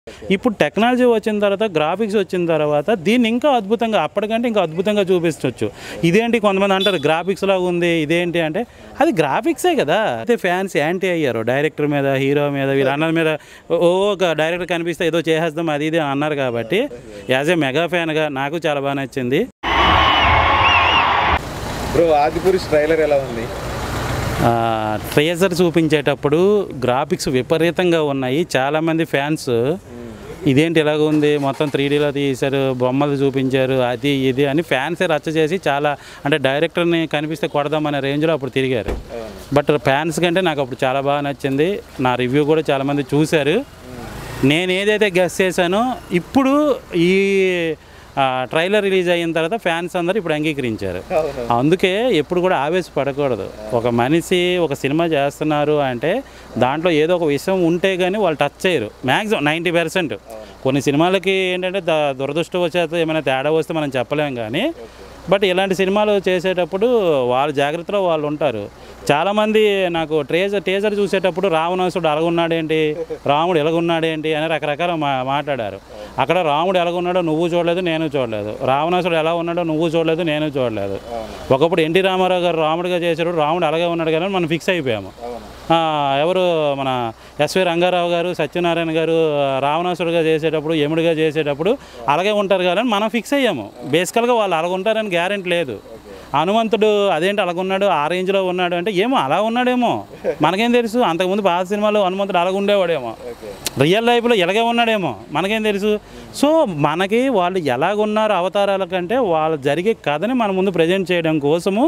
ఇప్పుడు టెక్నాలజీ వచ్చిన తర్వాత, గ్రాఫిక్స్ వచ్చిన తర్వాత దీన్ని ఇంకా అద్భుతంగా, అప్పటికంటే ఇంకా అద్భుతంగా చూపించవచ్చు. ఇదేంటి కొంతమంది అంటారు గ్రాఫిక్స్ లాగా ఉంది, ఇదేంటి అంటే అది గ్రాఫిక్సే కదా. అయితే ఫ్యాన్స్ యాంటీ అయ్యారు డైరెక్టర్ మీద, హీరో మీద, వీళ్ళందరి మీద. ఒక డైరెక్టర్ కనిపిస్తే ఏదో చేసేద్దాం అది ఇది అన్నారు కాబట్టి యాజ్ ఏ మెగా ఫ్యాన్గా నాకు చాలా బాగా నచ్చింది. బ్రో ఆదిపురుష్ ట్రైలర్ ఎలా ఉంది? ట్రేజర్ చూపించేటప్పుడు గ్రాఫిక్స్ విపరీతంగా ఉన్నాయి. చాలామంది ఫ్యాన్స్ ఇదేంటి ఇలాగ ఉంది, మొత్తం 3Dలో తీశారు, బొమ్మలు చూపించారు, అది ఇది అని ఫ్యాన్సే రచ్చ చేసి చాలా, అంటే డైరెక్టర్ని కనిపిస్తే కొడదామనే రేంజ్లో అప్పుడు తిరిగారు. బట్ ఫ్యాన్స్ కంటే నాకు అప్పుడు చాలా బాగా నచ్చింది. నా రివ్యూ కూడా చాలామంది చూశారు. నేను ఏదైతే గెస్ చేశానో ఇప్పుడు ఈ ట్రైలర్ రిలీజ్ అయిన తర్వాత ఫ్యాన్స్ అందరూ ఇప్పుడు అంగీకరించారు. అందుకే ఎప్పుడు కూడా ఆవేశపడకూడదు. ఒక మనిషి ఒక సినిమా చేస్తున్నారు అంటే దాంట్లో ఏదో ఒక విషయం ఉంటే కానీ వాళ్ళు టచ్ చేయరు. మ్యాక్సిమం 90%. కొన్ని సినిమాలకి ఏంటంటే దురదృష్టవశాత్తు ఏమైనా తేడా వస్తే మనం చెప్పలేం కానీ, బట్ ఇలాంటి సినిమాలు చేసేటప్పుడు వాళ్ళ జాగ్రత్తలో వాళ్ళు ఉంటారు. చాలామంది నాకు టేజర్ చూసేటప్పుడు రావణాసుడు ఎలాగున్నాడేంటి, రాముడు ఎలాగున్నాడేంటి అని రకరకాల మాట్లాడారు. అక్కడ రాముడు ఎలాగున్నాడో నువ్వు చూడలేదు, నేను చూడలేదు. రావణాసుడు ఎలా ఉన్నాడో నువ్వు చూడలేదు, నేను చూడలేదు. ఒకప్పుడు ఎన్టీ రామారావు గారు రాముడిగా చేశాడు, రాముడు అలాగే ఉన్నాడు కదా మనం ఫిక్స్ అయిపోయాము. ఎవరు మన ఎస్వి రంగారావు గారు, సత్యనారాయణ గారు రావణాసుడుగా చేసేటప్పుడు, యముడిగా చేసేటప్పుడు అలాగే ఉంటారు కదా అని మనం ఫిక్స్ అయ్యాము. బేసికల్గా వాళ్ళు అలాగ ఉంటారని గ్యారెంటీ లేదు. హనుమంతుడు అదేంటి అలాగున్నాడు, ఆ రేంజ్లో ఉన్నాడు అంటే ఏమో అలా ఉన్నాడేమో, మనకేం తెలుసు. అంతకుముందు పాత సినిమాలో హనుమంతుడు అలాగ ఉండేవాడేమో, రియల్ లైఫ్లో ఎలాగే ఉన్నాడేమో, మనకేం తెలుసు. సో మనకి వాళ్ళు ఎలాగున్నారు అవతారాల కంటే వాళ్ళు జరిగే కథని మన ముందు ప్రజెంట్ చేయడం కోసము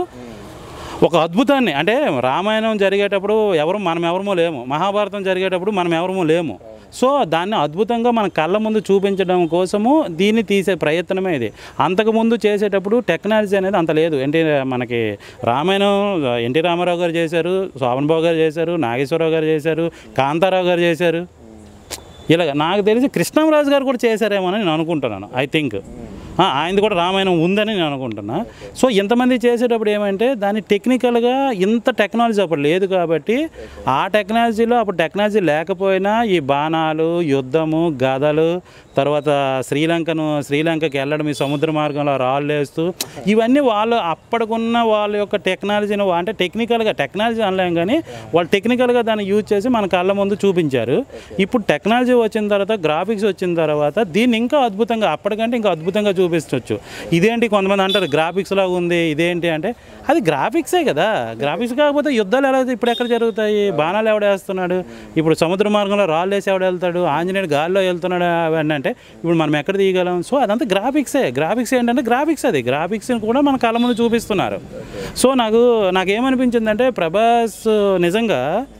ఒక అద్భుతాన్ని, అంటే రామాయణం జరిగేటప్పుడు మనం ఎవరమో లేము, మహాభారతం జరిగేటప్పుడు మనం ఎవరమో లేము. సో దాన్ని అద్భుతంగా మన కళ్ళ ముందు చూపించడం కోసము దీన్ని తీసే ప్రయత్నమే ఇది. అంతకుముందు చేసేటప్పుడు టెక్నాలజీ అనేది అంత లేదు. మనకి రామాయణం ఎన్టీ రామారావు గారు చేశారు, శోభన్ బాబు గారు చేశారు, నాగేశ్వరరావు గారు చేశారు, కాంతారావు గారు చేశారు. ఇలాగ నాకు తెలిసి కృష్ణంరాజు గారు కూడా చేశారేమో అని నేను అనుకుంటున్నాను. ఐ థింక్ ఆయనది కూడా రామాయణం ఉందని నేను అనుకుంటున్నా. సో ఇంతమంది చేసేటప్పుడు ఏమంటే దాన్ని టెక్నికల్గా ఇంత టెక్నాలజీ అప్పుడు లేదు కాబట్టి, ఆ టెక్నాలజీలో అప్పుడు టెక్నాలజీ లేకపోయినా ఈ బాణాలు, యుద్ధము, గదలు, తర్వాత శ్రీలంకకి వెళ్ళడం, ఈ సముద్ర మార్గంలో రాళ్ళు వేస్తూ, ఇవన్నీ వాళ్ళు అప్పటికున్న వాళ్ళ యొక్క టెక్నాలజీని, అంటే టెక్నాలజీ అనలేం కానీ వాళ్ళు టెక్నికల్గా దాన్ని యూజ్ చేసి మన కళ్ళ ముందు చూపించారు. ఇప్పుడు టెక్నాలజీ వచ్చిన తర్వాత, గ్రాఫిక్స్ వచ్చిన తర్వాత దీన్ని ఇంకా అద్భుతంగా, అప్పటికంటే ఇంకా అద్భుతంగా చూపించవచ్చు. ఇదేంటి కొంతమంది అంటారు గ్రాఫిక్స్ లాగా ఉంది, ఇదేంటి అంటే అది గ్రాఫిక్సే కదా. గ్రాఫిక్స్ కాకపోతే యుద్ధాలు ఎలా ఇప్పుడు ఎక్కడ జరుగుతాయి, బాణాలు ఎవడేస్తున్నాడు, ఇప్పుడు సముద్ర మార్గంలో రాళ్ళు వేసి ఎవడు వెళ్తాడు, ఆంజనేయుడు గాల్లో వెళ్తున్నాడు అవన్నీ అంటే ఇప్పుడు మనం ఎక్కడ తీయగలం. సో అదంతా గ్రాఫిక్సే. గ్రాఫిక్స్ ఏంటంటే గ్రాఫిక్స్, అది గ్రాఫిక్స్ని కూడా మన కళ్ళ ముందు చూపిస్తున్నారు. సో నాకేమనిపించిందంటే ప్రభాస్ నిజంగా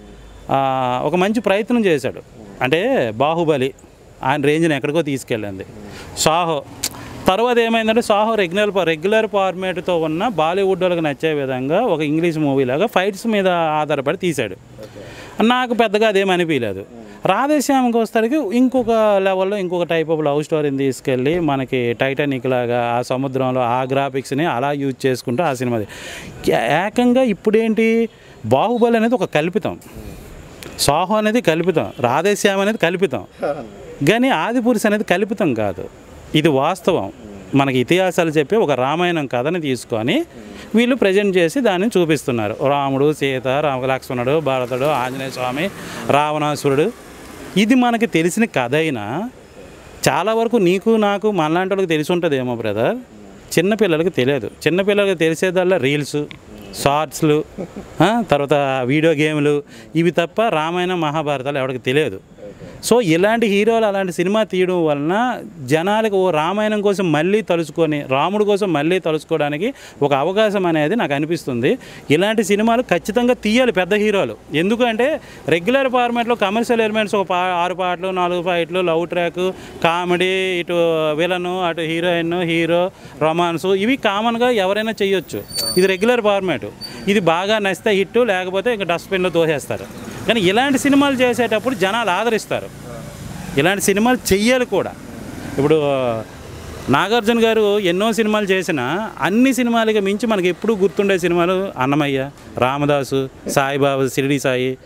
ఒక మంచి ప్రయత్నం చేశాడు. అంటే బాహుబలి ఆయన రేంజ్ని ఎక్కడికో తీసుకెళ్ళింది. సాహో తర్వాత ఏమైందంటే సాహో రెగ్యులర్ ఫార్మేట్తో ఉన్న బాలీవుడ్ వాళ్ళకి నచ్చే విధంగా ఒక ఇంగ్లీష్ మూవీలాగా ఫైట్స్ మీద ఆధారపడి తీశాడు. నాకు పెద్దగా అదేమనిపించలేదు. రాధేశ్యామకి వస్తానికి ఇంకొక లెవెల్లో ఇంకొక టైప్ ఆఫ్ లవ్ స్టోరీని తీసుకెళ్ళి మనకి టైటానిక్ లాగా ఆ సముద్రంలో ఆ గ్రాఫిక్స్ని అలా యూజ్ చేసుకుంటూ ఆ సినిమాది ఏకంగా ఇప్పుడేంటి బాహుబలి అనేది ఒక కల్పితం, సాహో అనేది కల్పితం, రాధేశ్యామ అనేది కల్పితం, కానీ ఆదిపురుష్ అనేది కల్పితం కాదు. ఇది వాస్తవం. మనకి ఇతిహాసాలు చెప్పి ఒక రామాయణం కథని తీసుకొని వీళ్ళు ప్రజెంట్ చేసి దాన్ని చూపిస్తున్నారు. రాముడు, సీత, లక్ష్మణుడు, భరతుడు, ఆంజనేయ స్వామి, రావణాసురుడు. ఇది మనకి తెలిసిన కథ అయినా చాలా వరకు నీకు నాకు మనలాంటి వాళ్ళకి తెలిసి ఉంటుందేమో బ్రదర్, చిన్నపిల్లలకి తెలియదు. చిన్నపిల్లలకి తెలిసేదల్లా రీల్స్, షార్ట్స్లు, తర్వాత వీడియో గేమ్లు, ఇవి తప్ప రామాయణం, మహాభారతాలు ఎవరికి తెలియదు. సో ఇలాంటి హీరోలు అలాంటి సినిమా తీయడం వలన జనాలకు ఓ రామాయణం కోసం మళ్ళీ తలుచుకొని, రాముడి కోసం మళ్ళీ తలుచుకోవడానికి ఒక అవకాశం అనేది నాకు అనిపిస్తుంది. ఇలాంటి సినిమాలు ఖచ్చితంగా తీయాలి పెద్ద హీరోలు. ఎందుకంటే రెగ్యులర్ ఫార్మాట్లో కమర్షియల్ ఎలిమెంట్స్ ఒక 6 పాటలు, 4 ఫైట్లు, లవ్ ట్రాక్, కామెడీ, ఇటు విలను, అటు హీరోయిన్, హీరో, రొమాన్సు, ఇవి కామన్గా ఎవరైనా చేయొచ్చు. ఇది రెగ్యులర్ ఫార్మాట్. ఇది బాగా నచ్చితే హిట్, లేకపోతే ఇంకా డస్ట్బిన్లో తోసేస్తారు. కానీ ఇలాంటి సినిమాలు చేసేటప్పుడు జనాలు ఆదరిస్తారు. ఇలాంటి సినిమాలు చెయ్యాలి కూడా. ఇప్పుడు నాగార్జున గారు ఎన్నో సినిమాలు చేసినా అన్ని సినిమాలకి మించి మనకి ఎప్పుడూ గుర్తుండే సినిమాలు అన్నమయ్య, రామదాసు, సాయిబాబా, షిరిడి సాయి,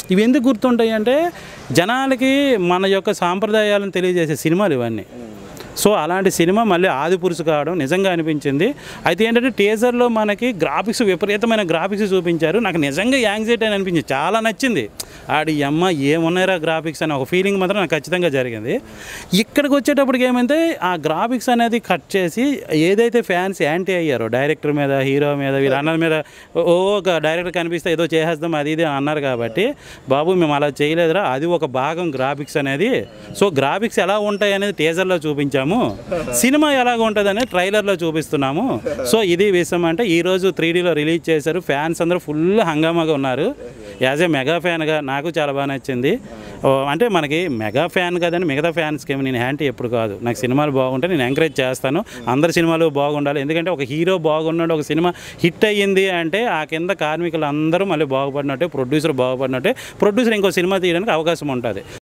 ఇవి ఎందుకు గుర్తుంటాయి అంటే జనాలకి మన యొక్క సాంప్రదాయాలను తెలియజేసే సినిమాలు ఇవన్నీ. సో అలాంటి సినిమా మళ్ళీ ఆదిపురుషు కావడం నిజంగా అనిపించింది. అయితే ఏంటంటే టీజర్లో మనకి గ్రాఫిక్స్ విపరీతమైన గ్రాఫిక్స్ చూపించారు. నాకు నిజంగా యాంగ్జైటీ అని అనిపించింది, చాలా నచ్చింది. ఆడి అమ్మ ఏమున్నారా గ్రాఫిక్స్ అని ఒక ఫీలింగ్ మాత్రం నాకు ఖచ్చితంగా జరిగింది. ఇక్కడికి వచ్చేటప్పటికి ఏమైతే ఆ గ్రాఫిక్స్ అనేది కట్ చేసి ఏదైతే ఫ్యాన్స్ యాంటీ అయ్యారో డైరెక్టర్ మీద, హీరో మీద, వీళ్ళందరి మీద ఒక డైరెక్టర్ కనిపిస్తే ఏదో చేసేద్దాం అది ఇది అన్నారు కాబట్టి, బాబు మేము అలా చేయలేదురా, అది ఒక భాగం గ్రాఫిక్స్ అనేది. సో గ్రాఫిక్స్ ఎలా ఉంటాయి అనేది టీజర్లో చూపించాము, సినిమా ఎలాగ ఉంటుంది అనేది ట్రైలర్లో చూపిస్తున్నాము. సో ఇది విషయం. అంటే ఈరోజు 3Dలో రిలీజ్ చేశారు, ఫ్యాన్స్ అందరూ ఫుల్ హంగామాగా ఉన్నారు. యాజ్ ఏ మెగా ఫ్యాన్గా నాకు చాలా బాగా నచ్చింది. అంటే మనకి మెగా ఫ్యాన్ కదని మిగతా ఫ్యాన్స్కి ఏమి నేను హ్యాంటీ ఎప్పుడు కాదు. నాకు సినిమాలు బాగుంటే నేను ఎంకరేజ్ చేస్తాను, అందరి సినిమాలు బాగుండాలి. ఎందుకంటే ఒక హీరో బాగున్నాడు, ఒక సినిమా హిట్ అయ్యింది అంటే ఆ కింద కార్మికులు అందరూ మళ్ళీ బాగుపడినట్టే, ప్రొడ్యూసర్ బాగుపడినట్టే, ప్రొడ్యూసర్ ఇంకో సినిమా తీయడానికి అవకాశం ఉంటుంది.